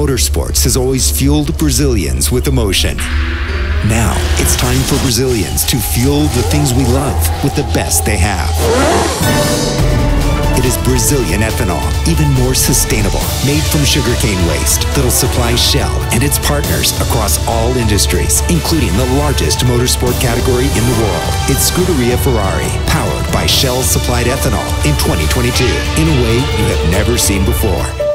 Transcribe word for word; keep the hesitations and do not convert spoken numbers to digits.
Motorsports has always fueled Brazilians with emotion. Now, it's time for Brazilians to fuel the things we love with the best they have. It is Brazilian ethanol, even more sustainable, made from sugarcane waste that'll supply Shell and its partners across all industries, including the largest motorsport category in the world. It's Scuderia Ferrari, powered by Shell-supplied ethanol in twenty twenty-two, in a way you have never seen before.